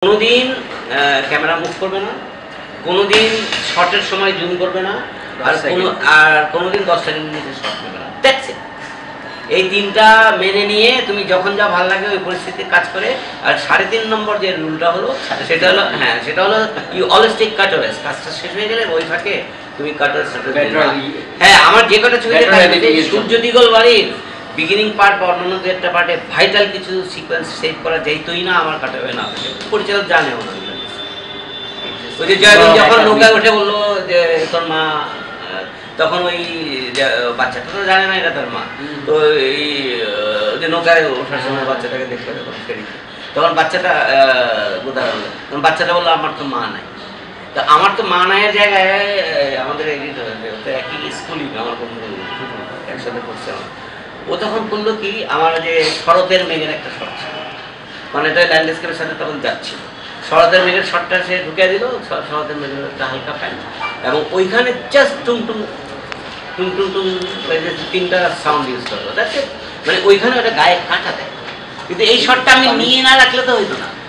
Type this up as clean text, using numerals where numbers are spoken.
কোনোদিন camera move করবে না, কোনোদিন শটের সময় জুম করবে না, আর কোনোদিন 10 সেকেন্ড নিচে শট নেবে না। That's it. এই তিনটা মেনে নিয়ে তুমি যখন যা ভালো লাগে ওই পরিস্থিতিতে কাজ করে। আর 3.5 নম্বর যে রুলটা হলো সেটা হলো সেটা হলো ইউ অলওয়েজ টেক কাটওয়েস। কাজটা শেষ হয়ে গেলে ওই ফাঁকে তুমি কাটওয়েস। আমার যে কটা ছবিতে সূর্য দিগল বাড়ির বিগিনিং পার্ট বা অন্যান্য দু একটা পার্টে ভাইটাল কিছু সিকোয়েন্স সেভ করা যাইতই না, আমার কাটাবে না। পরিচালক জানেও না। ওই যে জয়গুন যখন নৌকায় উঠে বললো যে তোর মা, তখন ওই বাচ্চাটা তো জানে না এটা তার মা। তো এই যে নৌকায় ওঠার সময় বাচ্চাটাকে দেখলো যখন ফেরিতে, তখন বাচ্চাটা তখন বাচ্চাটা বললো আমার তো মা নাই। তো আমার তো মা নাইয়ের জায়গায় আমাদের এডিটর একই স্কুলই, আমার বন্ধু একসাথে পড়ছে আমার, ও তখন করলো কি, আমার যে শরতের মেঘের একটা শট ছিল, মানে এটা ল্যান্ডস্কেপের সাথে তখন যাচ্ছিল, শরতের মেঘের শটটা সে ঢুকে দিল, শরতের মেঘের একটা হালকা প্যান্ট, এবং ওইখানে জাস্ট টুমটুম টুমটুম টুম তিনটা সাউন্ড ইউজ করলো। মানে ওইখানে ওটা গায়ে কাটা দেয়। কিন্তু এই শটটা আমি নিয়ে না রাখলে তো হইতো না।